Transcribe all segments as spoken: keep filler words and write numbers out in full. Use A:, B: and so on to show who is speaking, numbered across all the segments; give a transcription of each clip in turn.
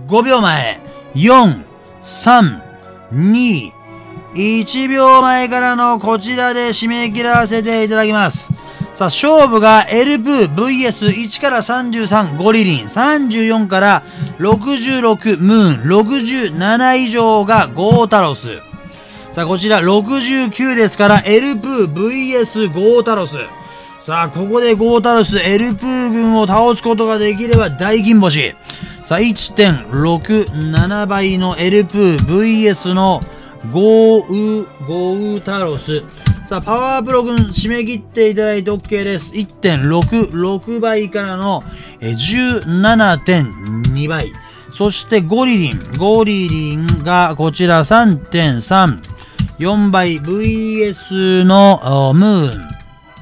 A: ごびょうまえ。よん、さん、に、いちびょうまえからのこちらで締め切らせていただきます。さあ、勝負がエルプー ブイエスいち からさんじゅうさんゴリリン、さんじゅうよんからろくじゅうろくムーン、ろくじゅうなな以上がゴータロス。さあ、こちらろくじゅうきゅうですからエルプー ブイエス ゴータロス。さあ、ここでゴータロス、エルプー軍を倒すことができれば大金星。さあ、いってんろくなな 倍のエルプー ブイエス のゴーウ、ゴータロス。さあ、パワープロ軍締め切っていただいて OK です。いってんろくろく 倍からの じゅうななてんに 倍。そしてゴリリン。ゴリリンがこちら さんてんさんよん 倍。ブイエス のムーン。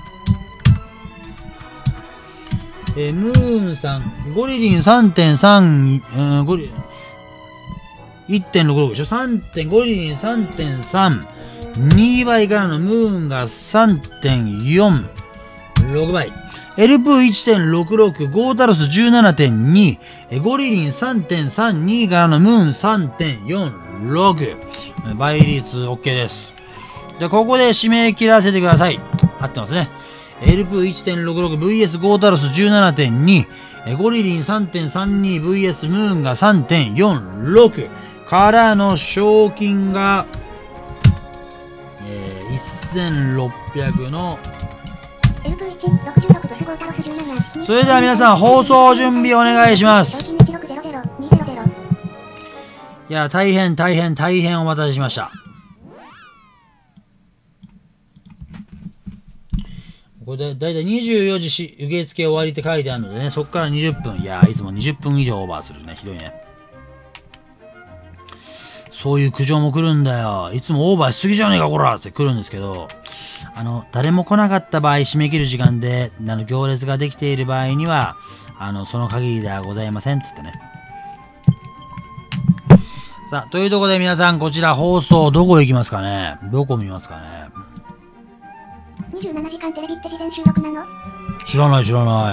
A: えムーンさん。ゴリリン さんてんさん、うん、ゴリ、いってんろくろく でしょ ?さん. ゴリリン さんてんさん。に 倍からのムーンが さんてんよんろく 倍。エルプー いちてんろくろく、ゴータロス じゅうななてんに、ゴリリン さんてんさんに からのムーン さんてんよんろく。倍率 OK です。じゃあ、ここで締め切らせてください。合ってますね。エルプー いちてんろくろく、ブイエス ゴータロス じゅうななてんに、ゴリリン さんてんさんに、ブイエス ムーンが さんてんよんろく からの賞金が、えー、せんろっぴゃくの。それでは皆さん放送準備お願いします。いや、大変大変大変お待たせしました。これだいたいにじゅうよじし受付終わりって書いてあるのでね、そこからにじゅっぷん。いや、いつもにじゅっぷん以上オーバーするね。ひどいね。そういう苦情も来るんだよ。いつもオーバーしすぎじゃねえか、こらって来るんですけど、あの、誰も来なかった場合、締め切る時間で、あの、行列ができている場合には、あの、その限りではございません、つってね。さあ、というところで皆さん、こちら放送、どこ行きますかね？どこ見ますかね？
B: にじゅうななじかんテレビって事前収録なの？
A: 知らない、知らない。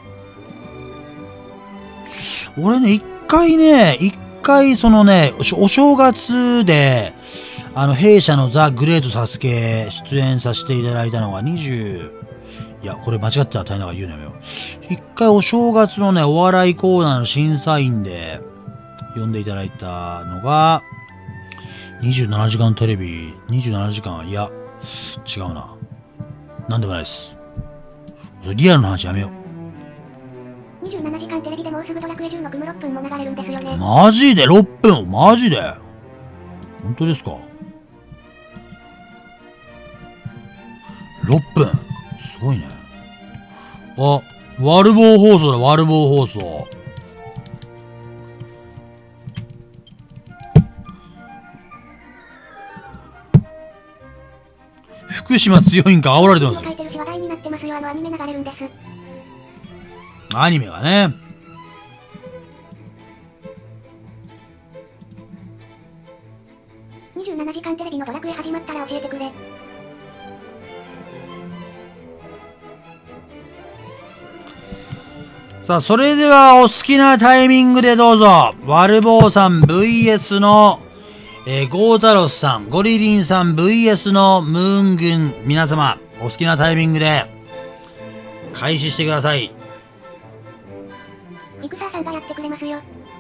A: 俺ね、一回ね、一回そのね、お正月で、あの、弊社のザ・グレートサスケ出演させていただいたのがにじゅう、いや、これ間違ってたら大変だから言うのよ。一回お正月のね、お笑いコーナーの審査員で呼んでいただいたのが、にじゅうななじかんテレビ、にじゅうななじかん、いや、違うな。なんでもないです。リアルな話やめよう。
B: にじゅうななじかんテレビでもうすぐドラクエじゅうの組むろっぷんも流れるんですよね。
A: マジでろっぷん？マジで？本当ですか？ろっぷん。すごいね。あ、ワルボー放送だ、ワルボー放送。福島強いんか煽られてますよ。アニメがね。
B: にじゅうななじかんテレビのドラクエ始まったら教えてくれ。
A: さあ、それではお好きなタイミングでどうぞ。ワルボーさん ブイエス の、えー、ゴータロスさん、ゴリリンさん ブイエス のムーン軍、皆様、お好きなタイミングで開始してください。
B: イクサーさんがやってくれますよ。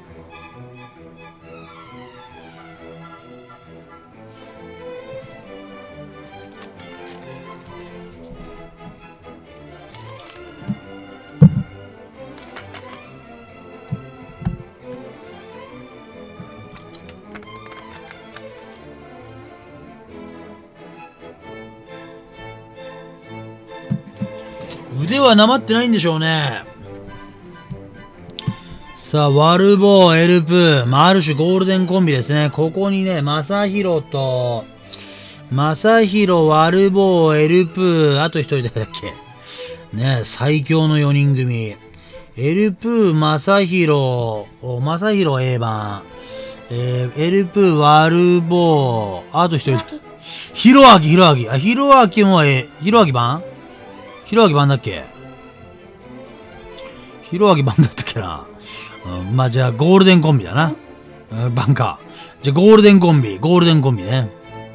A: 腕はなまってないんでしょうね。さあ、ワルボー、エルプー、まあ、ある種ゴールデンコンビですね。ここにね、マサヒロと、マサヒロ、ワルボー、エルプー、あと一人誰だっけ。ね、最強のよにん組。エルプー、マサヒロ、マサヒロ A 版、えー、エルプー、ワルボー、あと一人、ヒロアキ、ヒロアキ、あ、ヒロアキも、え、ヒロアキ版ヒロアキ版だっけヒロアキ版だったっけな。 うん、まあじゃあゴールデンコンビだな。うん、バンカー。じゃあゴールデンコンビ、ゴールデンコンビね。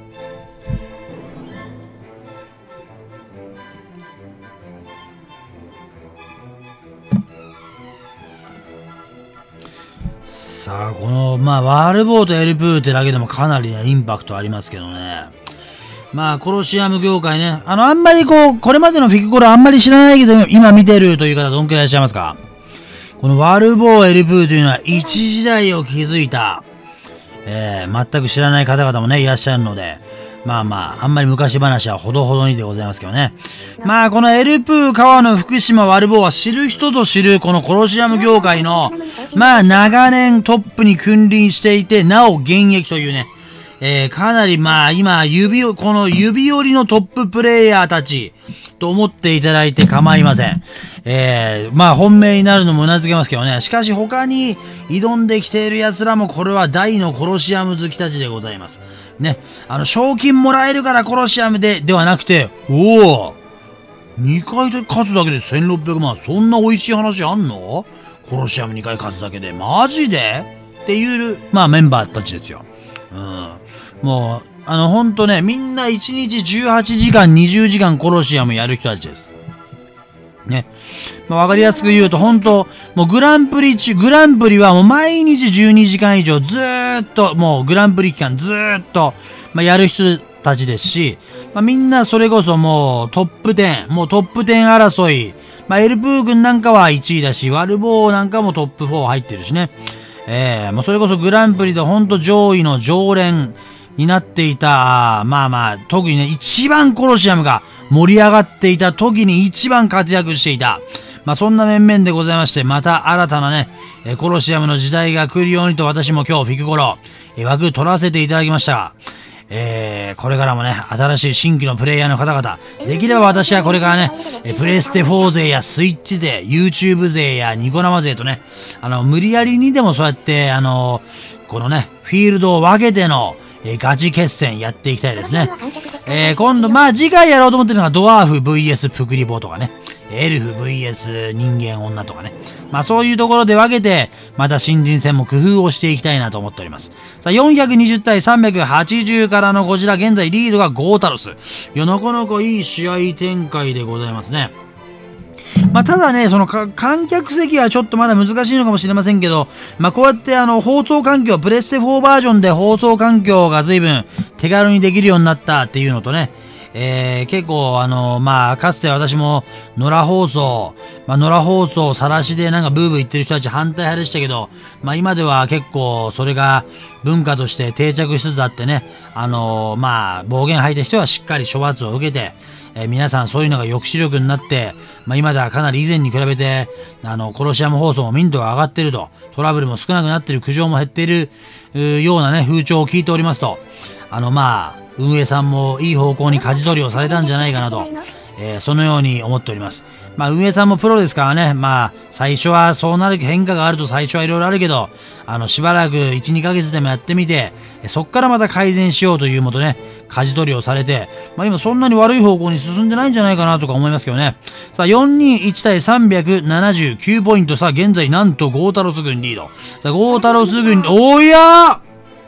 A: さあ、この、まあ、ワールボーとエルプーってだけでもかなりね、インパクトありますけどね。まあ、コロシアム業界ね。あの、あんまりこう、これまでのフィグコロあんまり知らないけど、今見てるという方、どんくらいいらっしゃいますか？このワールボー、エルプーというのは、一時代を築いた、えー、全く知らない方々もね、いらっしゃるので、まあまあ、あんまり昔話はほどほどにでございますけどね。まあ、このエルプー、川野、福島、ワルボーは知る人ぞ知る、このコロシアム業界の、まあ、長年トップに君臨していて、なお現役というね、えー、かなりまあ、今、指を、この指折りのトッププレイヤーたち、と思っていただいて構いません。えー、まあ、本命になるのも頷けますけどね。しかし、他に挑んできている奴らも、これは大のコロシアム好きたちでございます。ね。あの、賞金もらえるからコロシアムで、ではなくて、おおにかいで勝つだけでせんろっぴゃくまん。そんな美味しい話あんの？コロシアムにかい勝つだけで。マジでっていう、まあメンバーたちですよ。うん。もう、あの、ほんとね、みんないちにちじゅうはちじかん、にじゅうじかんコロシアムやる人たちです。ね。まあ、わかりやすく言うと、ほんと、もうグランプリ中、グランプリはもう毎日じゅうにじかん以上ずーっと、もうグランプリ期間ずーっと、まあ、やる人たちですし、まあ、みんなそれこそもうトップじゅう、もうトップじゅう争い、まあ、エルプー軍なんかはいちいだし、ワルボーなんかもトップよん入ってるしね。えー、もうそれこそグランプリでほんと上位の常連になっていた、まあまあ、特にね、一番コロシアムが盛り上がっていた時に一番活躍していた、まあそんな面々でございまして、また新たなね、えコロシアムの時代が来るようにと私も今日フィグコロ、え枠取らせていただきました。えー、これからもね、新しい新規のプレイヤーの方々、できれば私はこれからね、えプレステフォー勢やスイッチ勢、YouTube 勢やニコ生勢とね、あの、無理やりにでもそうやって、あの、このね、フィールドを分けての、えー、ガチ決戦やっていきたいですね。えー、今度、まあ次回やろうと思ってるのがドワーフ ブイエス プクリボとかね、エルフ ブイエス 人間女とかね。まあそういうところで分けて、また新人戦も工夫をしていきたいなと思っております。さあ、よんひゃくにじゅうたいさんびゃくはちじゅうからのこちら、現在リードがゴータロス。いや、なかなかいい試合展開でございますね。まあ、ただね、その観客席はちょっとまだ難しいのかもしれませんけど、まあ、こうやってあの放送環境、プレステフォーバージョンで放送環境が随分手軽にできるようになったっていうのとね、えー、結構あの、まあ、かつて私も野良放送、まあ、野良放送晒しでなんかブーブー言ってる人たち反対派でしたけど、まあ、今では結構それが文化として定着しつつあってね、あの、まあ、暴言吐いた人はしっかり処罰を受けて、えー、皆さんそういうのが抑止力になって、まあ、今ではかなり以前に比べて、あの、コロシアム放送も民度が上がっていると、トラブルも少なくなっている、苦情も減っている、ようなね、風潮を聞いておりますと、あの、まあ、運営さんもいい方向に舵取りをされたんじゃないかなと、えー、そのように思っております。まあ、運営さんもプロですからね、まあ、最初はそうなる変化があると最初はいろいろあるけど、あの、しばらくいち、にかげつでもやってみて、そっからまた改善しようというもとね、舵取りをされて、まあ今そんなに悪い方向に進んでないんじゃないかなとか思いますけどね。さあ、よんにいち対さんびゃくななじゅうきゅうポイント。さあ、現在なんとゴータロス軍リード。さあ、ゴータロス軍、おや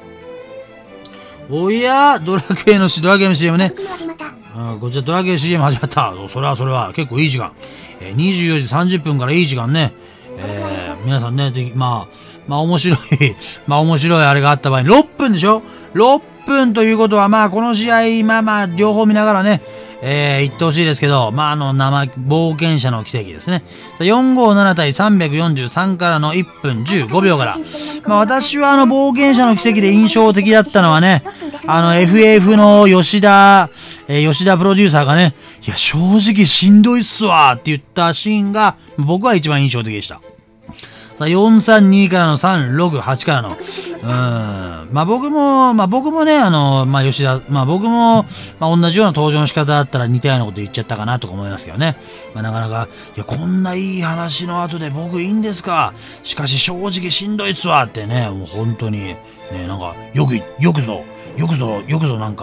A: おやドラクエのドラクエの シーエム ね。あこちらドラクエ シーエム 始まった。それはそれは結構いい時間。えー、にじゅうよじさんじゅっぷんからいい時間ね。えー、皆さんね、まあ、まあ面白い、まあ面白いあれがあった場合に、ろっぷんでしょ ?ろっぷんということは、まあこの試合、まあまあ両方見ながらね、えー、言ってほしいですけど、まああの生、冒険者の奇跡ですね。よんごーなな対さんびゃくよんじゅうさんからのいっぷんじゅうごびょうから。まあ私はあの冒険者の奇跡で印象的だったのはね、あの エフエフ の吉田、えー、吉田プロデューサーがね、いや正直しんどいっすわって言ったシーンが僕は一番印象的でした。よんさんにからのさんろくはちからの、うーん、まあ僕も、まあ僕もね、あの、まあ吉田、まあ僕も、まあ同じような登場の仕方だったら似たようなこと言っちゃったかなとか思いますけどね。まあなかなか、いや、こんないい話の後で僕いいんですか。しかし正直しんどいっすわってね、もう本当に、ね、なんか、よく、よくぞ、よくぞ、よくぞなんか、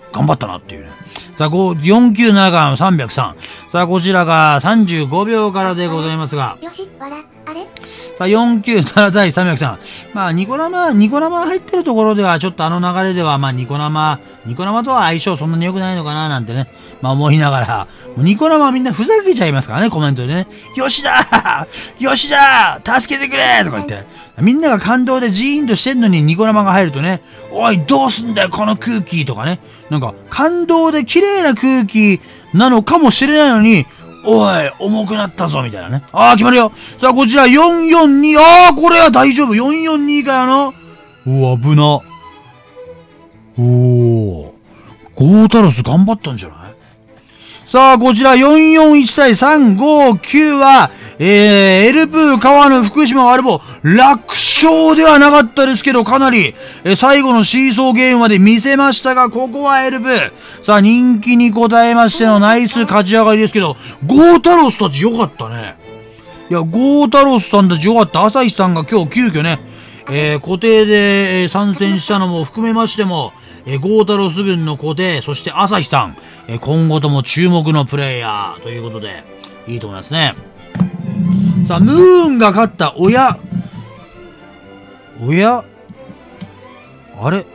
A: 頑張ったなっていうね。さあ、よんきゅうなながさんびゃくさん。さあ、こちらがさんじゅうごびょうからでございますが。
B: よし、わら、あれ
A: さあ、よんきゅうなな対さんびゃくさん。まあ、ニコ生、ニコ生入ってるところでは、ちょっとあの流れでは、まあ、ニコ生、ニコ生とは相性そんなに良くないのかな、なんてね。まあ、思いながら、ニコ生はみんなふざけちゃいますからね、コメントでね。吉田吉田助けてくれとか言って。みんなが感動でジーンとしてんのにニコ生が入るとね、おい、どうすんだよ、この空気とかね。なんか、感動で綺麗な空気なのかもしれないのに、おい、重くなったぞ、みたいなね。ああ、決まるよ。さあ、こちら、よんよんに、ああ、これは大丈夫。よんよんにからの、おお、危な。おお、ゴータロス頑張ったんじゃない？さあ、こちら、よんよんいち対さんごきゅうは、えー、エルプー、川野、福島、ワルボ、楽勝ではなかったですけど、かなり、えー、最後のシーソーゲームまで見せましたが、ここはエルプー。さあ、人気に応えましてのナイス勝ち上がりですけど、ゴータロスたちよかったね。いや、ゴータロスさんたちよかった。朝日さんが今日急遽ね、えー、固定で、えー、参戦したのも含めましても、えー、ゴータロス軍の固定、そして朝日さん、えー、今後とも注目のプレイヤーということで、いいと思いますね。さあ、ムーンが勝った。おやおやあれ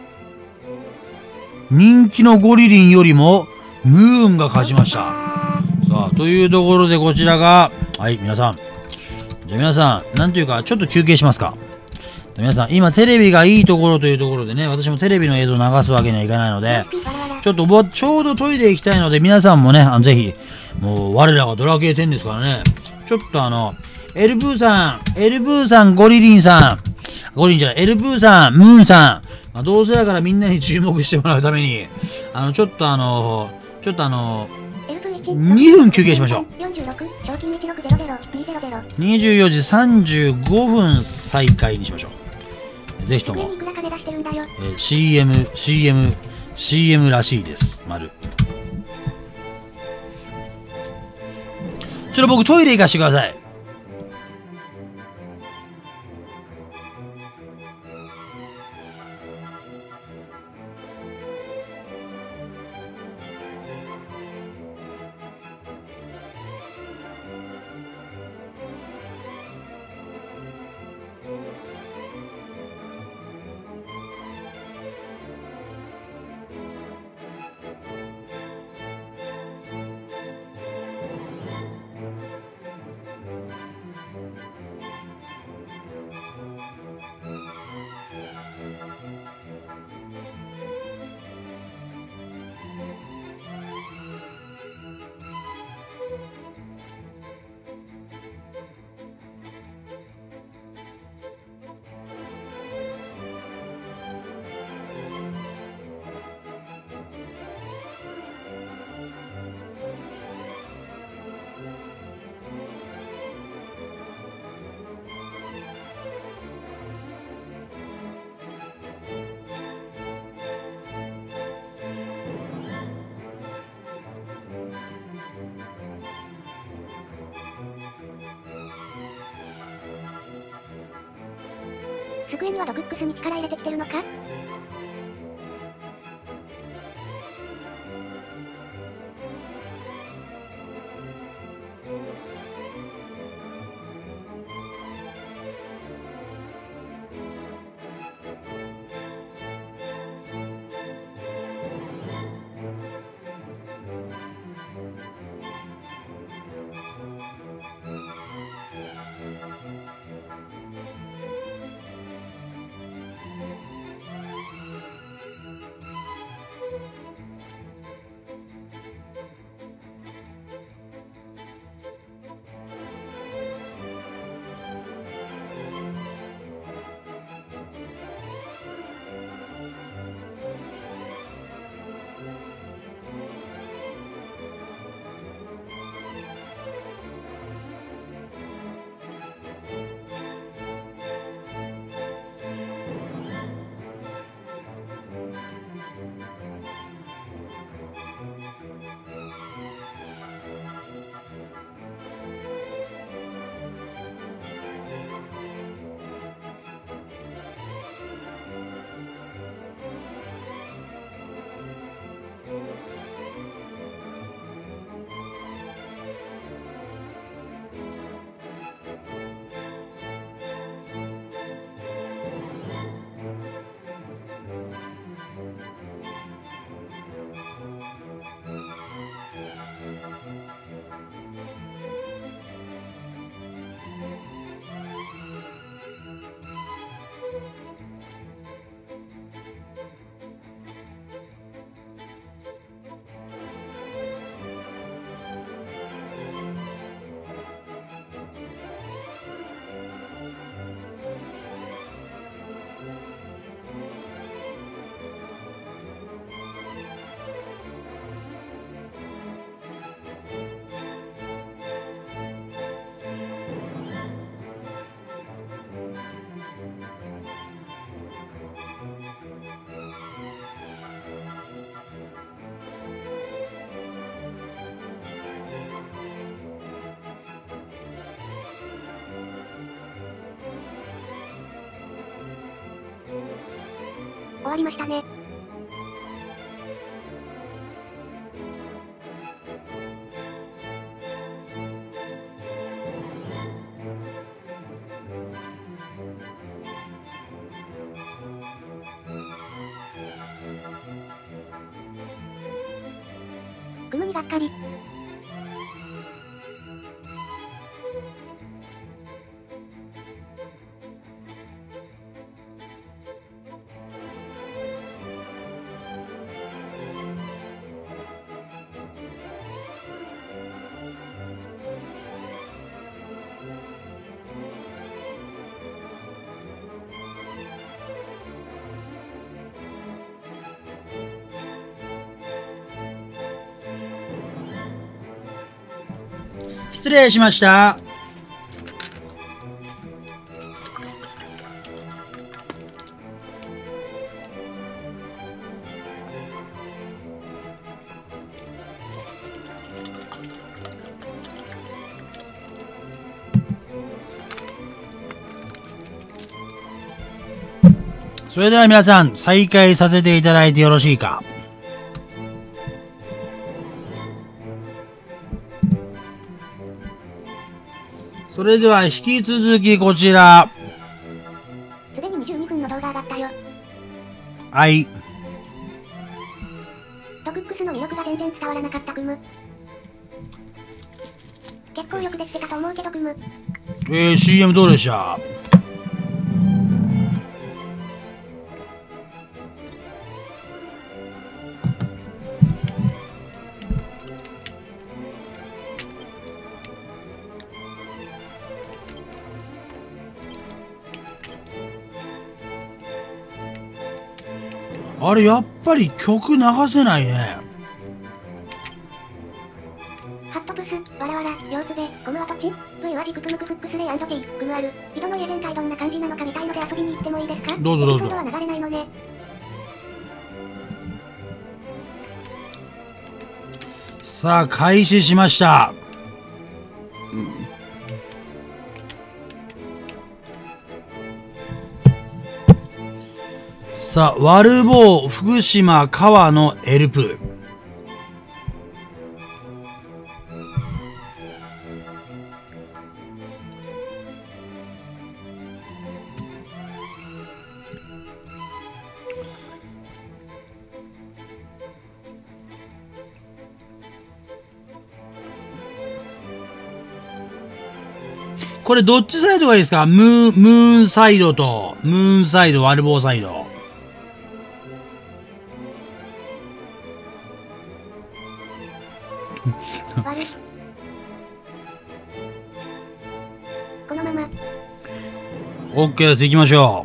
A: 人気のゴリリンよりも、ムーンが勝ちました。さあ、というところでこちらが、はい、皆さん。じゃあ皆さん、なんというか、ちょっと休憩しますか。皆さん、今テレビがいいところというところでね、私もテレビの映像を流すわけにはいかないので、ちょっとぼちょうどトイレ行きたいので、皆さんもね、あのぜひ、もう我らがドラケーテンですからね、ちょっとあの、エルブーさん、エルブーさん、ゴリリンさん、ゴリリンじゃない、エルブーさん、ムーンさん、まあ、どうせだからみんなに注目してもらうために、あの、ちょっとあの、ちょっとあの、にふん休憩しましょう。にじゅうよじさんじゅうごふん再開にしましょう。ぜひとも、えー、シーエム、シーエム、シーエム らしいです。丸。ちょっと僕トイレ行かしてください。
B: 机にはドブックスに力入れてきてるのか？ 終わりましたね。組むにがっかり。
A: 失礼しました。それでは皆さん、再開させていただいてよろしいか。それでは引き続きこちら。
B: すでににじゅうにふんの動画上がったよ。
A: はい。
B: ドクックスの魅力が全然伝わらなかったクム。結構よくできてたと思うけどクム。
A: えー、シーエム どうでした？あれ、やっぱり曲流せないね。
B: ハットプス、わらわら、両つべ、ゴムは土地 ?V はジクプムクフックスレイ&キー、グムある。井戸の家全体どんな感じなのか見たいので遊びに行ってもいいですか？
A: どうぞどうぞ。
B: エピソードは流れないのね。
A: さあ、開始しました。さあ、ワルボー、福島、川野、エルプ。これどっちサイドがいいですか？ムーン、ムーンサイドと、ムーンサイド、ワルボーサイド。
B: このまま。
A: OK です。行きましょ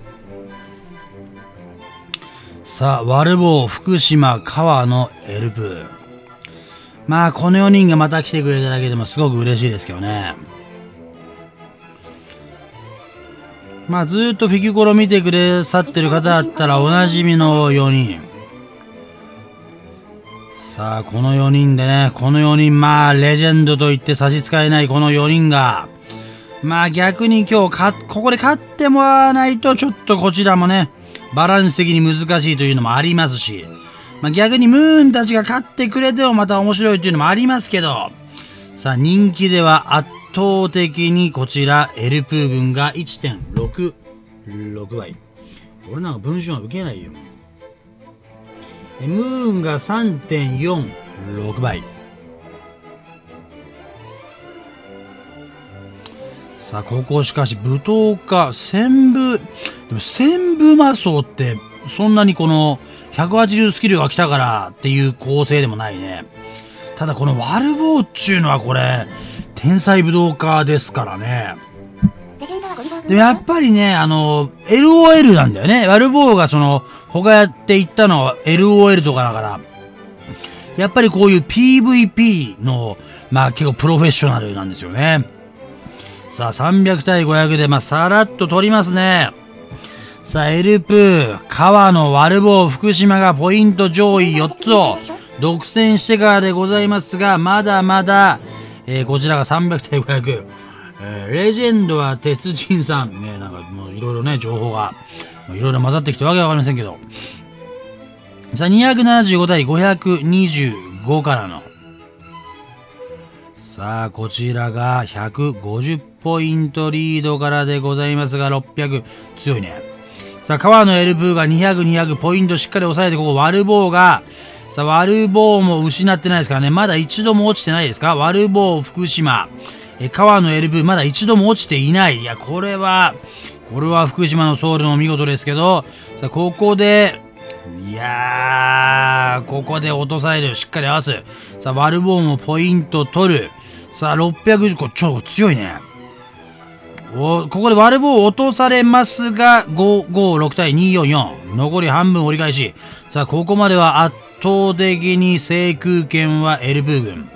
A: う。さあ、ワルボー、福島、川野、エルプ。まあ、このよにんがまた来てくれただけでもすごく嬉しいですけどね。まあ、ずーっとフィギュコロ見てくださってる方だったらおなじみのよにん。さあ、このよにんでね、このよにん、まあ、レジェンドと言って差し支えないこのよにんが、まあ逆に今日か、ここで勝ってもらわないと、ちょっとこちらもね、バランス的に難しいというのもありますし、まあ逆にムーンたちが勝ってくれてもまた面白いというのもありますけど、さあ人気では圧倒的にこちら、エルプー軍が いってんろくろく 倍。俺なんか文章は受けないよ。ムーンが さんてんよんろく 倍。さあ、ここしかし、舞踏家、千部、でも千部魔装って、そんなにこの、ひゃくはちじゅうスキルが来たからっていう構成でもないね。ただこのワルボーっちゅうのはこれ、天才武道家ですからね。でもやっぱりね、あの、エルオーエル なんだよね。ワルボーがその、他やっていったのは エルオーエル とかだから、やっぱりこういう ピーブイピー の、まあ結構プロフェッショナルなんですよね。さあ、さんびゃくたいごひゃくで、まあ、さらっと取りますね。さあ、エルプー、川野、ワルボー、福島がポイント上位よっつを独占してからでございますが、まだまだ、えー、こちらがさんびゃくたいごひゃく。 えー、レジェンドは鉄人さん。ね、なんかもういろいろね、情報が、いろいろ混ざってきてわけわかりませんけど。さあ、にひゃくななじゅうご対ごひゃくにじゅうごからの。さあ、こちらがひゃくごじゅうポイントリードからでございますが、ろっぴゃく。強いね。さあ、川野エルプーがにひゃく、にひゃくポイントしっかり抑えて、ここ、ワルボーが、さあ、ワルボーも失ってないですからね。まだ一度も落ちてないですか？ワルボー、福島。え、川野エルプー、まだ一度も落ちていない。いや、これは、これは福島のソウルの見事ですけど、さあ、ここで、いやー、ここで落とされる。しっかり合わす。さあ、ワルボーもポイント取る。さあ、ろっぴゃく、これちょっと強いね。お、ここでワルボー落とされますが、ご、ご、ろく対に、よん、よん。残り半分折り返し。さあ、ここまでは圧倒的に制空権はエルプー軍。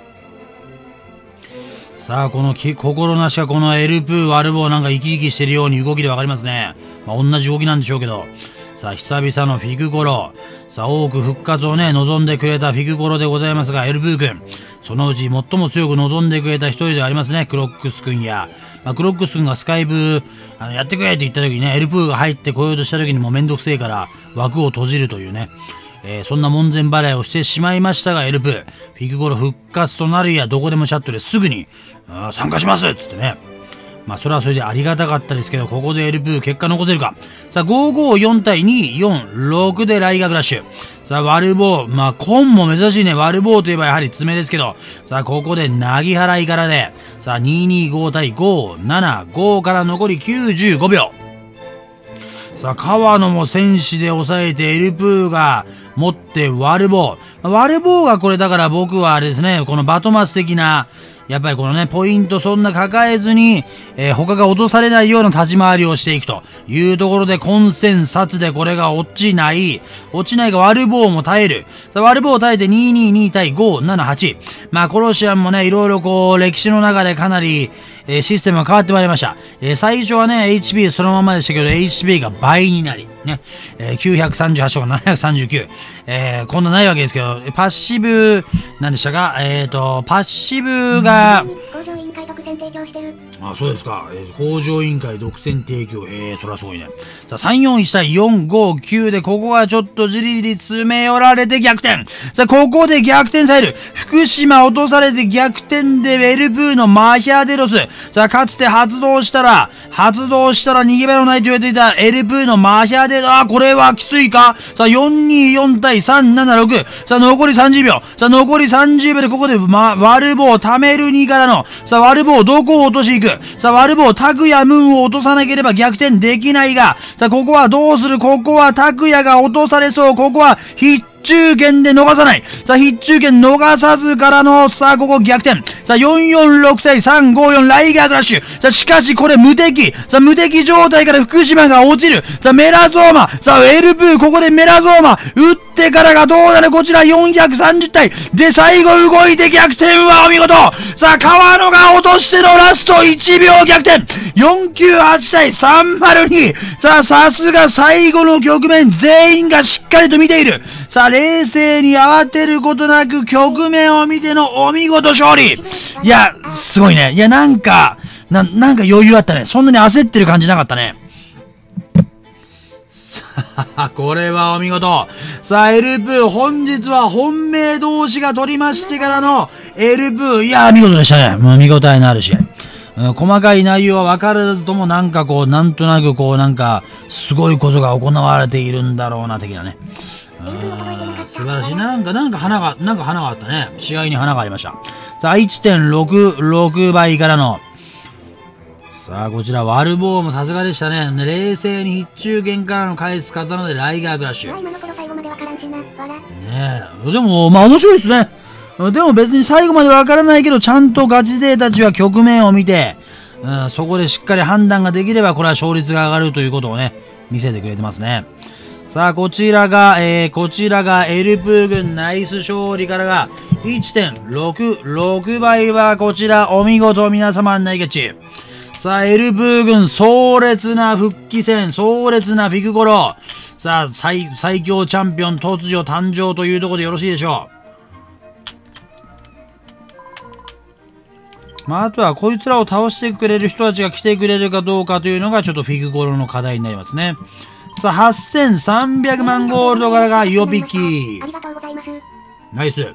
A: さあ、このき心なしかこのエルプー、ワルボーなんか生き生きしてるように動きでわかりますね。まあ、同じ動きなんでしょうけど。さあ、久々のフィグコロ。さあ、多く復活をね、望んでくれたフィグコロでございますが、エルプー君。そのうち最も強く望んでくれた一人でありますね、クロックス君や。まあ、クロックス君がスカイブ、あの、やってくれって言った時にね、エルプーが入ってこようとした時にもうめんどくせえから枠を閉じるというね。えー、そんな門前払いをしてしまいましたが、エルプー。フィグコロ復活となるや、どこでもチャットですぐに、あ参加しますっつってね。まあ、それはそれでありがたかったですけど、ここでエルプー結果残せるか。さあ、ご、ご、よん対に、よん、ろくでライガークラッシュ。さあ、ワルボー。まあ、コンも珍しいね。ワルボーといえばやはり爪ですけど。さあ、ここで、なぎ払いからで。さあ、に、に、ご対ご、なな、ごから残りきゅうじゅうごびょう。さあ、川野も戦士で抑えて、エルプーが持ってワルボー。ワルボーがこれだから僕はあれですね、このバトマス的な、やっぱりこのね、ポイントそんな抱えずに、えー、他が落とされないような立ち回りをしていくというところで、コンセンサスでこれが落ちない。落ちないがワルボーも耐える。さあ、ワルボー耐えてに、に、に対ご、なな、はち。まあ、コロシアムもね、いろいろこう、歴史の中でかなり、えー、システムが変わってまいりました。えー、最初はね、エイチピー そのままでしたけど、エイチピー が倍になり、ね、えー、きゅうひゃくさんじゅうはちとかななひゃくさんじゅうきゅう。えー、こんなないわけですけど、パッシブ、なんでしたかえっ、ー、と、パッシブが、
B: 工場委員会独占提供してる。
A: あ、そうですか。えー、工場委員会独占提供。えー、そりゃすごいね。さあ、さん、よん、いち対よん、ご、きゅうで、ここはちょっとじりじり詰め寄られて逆転。さあ、ここで逆転される。福島落とされて逆転で、エルプーのマヒアデロス。さあ、かつて発動したら、発動したら逃げ場のないと言われていたエルプーのマヒアデロス。あ、これはきついか。さあ、よん、に、よん対さん、なな、ろく。さあ、残りさんじゅうびょう。さあ、残りさんじゅうびょうで、ここで、ま、ワルボー、貯めるにからの。さあ、ワルボー、どこを落としていく。さあ、ワルボー、タクヤムーンを落とさなければ逆転できないが、さあ、ここはどうする。ここはタクヤが落とされそう。ここは必中権で逃さない。さあ、必中権逃さずからの、さあ、ここ逆転。さあ、よん、よん、ろく対さん、ご、よん、ライガークラッシュ。さあ、しかしこれ無敵。さあ、無敵状態から福島が落ちる。さあ、メラゾーマ。さあ、エルプー、ここでメラゾーマ。打ってからがどうなる。こちらよんひゃくさんじゅう対。で、最後動いて逆転はお見事。さあ、川野が落としてのラストいちびょう逆転。よんきゅうはち対さんまるに。さあ、さすが最後の局面、全員がしっかりと見ている。さあ、冷静に慌てることなく局面を見てのお見事勝利。いや、すごいね。いや、なんか、な、なんか余裕あったね。そんなに焦ってる感じなかったね。さあ、これはお見事。さあ、エルプー、本日は本命同士が取りましてからのエルプー。いや、見事でしたね。もう見応えのある試合。うん、細かい内容は分からずともなんかこう、なんとなくこう、なんか、すごいことが行われているんだろうな、的なね。素晴らしい。なんか、なんか花が、なんか花があったね。試合に花がありました。さあ、いってんろくろく 倍からの。さあ、こちら、ワルボーもさすがでしたね。冷静に必中剣からの返す方ので、ライガークラッシュ。ねえ。でも、まあ面白いですね。でも別に最後までわからないけど、ちゃんとガチ勢たちは局面を見て、うん、そこでしっかり判断ができれば、これは勝率が上がるということをね、見せてくれてますね。さあ、こちらが、えー、こちらがエルプー軍ナイス勝利からが いってんろくろく 倍はこちらお見事皆様ナイゲッチ。さあ、エルプー軍壮烈な復帰戦、壮烈なフィグコロ。さあ、最、最強チャンピオン突如誕生というところでよろしいでしょまあ、あとはこいつらを倒してくれる人たちが来てくれるかどうかというのがちょっとフィグコロの課題になりますね。さあ、はっせんさんびゃくまんゴールドからが予備機。
B: ありがとうございます。
A: ナイス。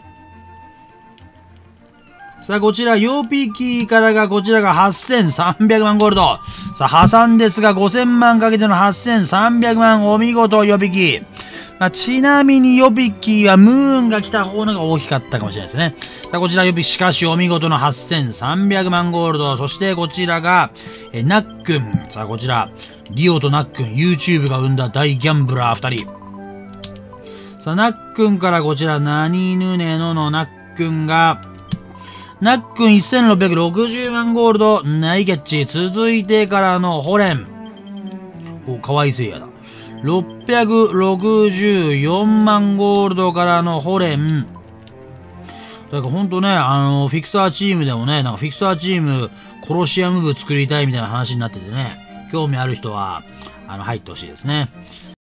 A: さあ、こちら、予備機からが、こちらがはっせんさんびゃくまんゴールド。さあ、破産ですが、ごせんまんかけてのはっせんさんびゃくまん、お見事、予備機。まあ、ちなみに予備機はムーンが来た方のが大きかったかもしれないですね。さあ、こちら予備機、しかしお見事のはっせんさんびゃくまんゴールド。そしてこちらが、え、ナックン。さあ、こちら、リオとナックン、YouTube が生んだ大ギャンブラーふたり。さあ、ナックンからこちら、ナニヌネノのナックンが、ナックンせんろっぴゃくろくじゅうまんゴールド、ナイキャッチ。続いてからのホレン。お、かわいせいやだ。ろっぴゃくろくじゅうよんまんゴールドからのホレン。だからほんとね、あの、フィクサーチームでもね、なんかフィクサーチーム、コロシアム部作りたいみたいな話になっててね、興味ある人は、あの、入ってほしいですね。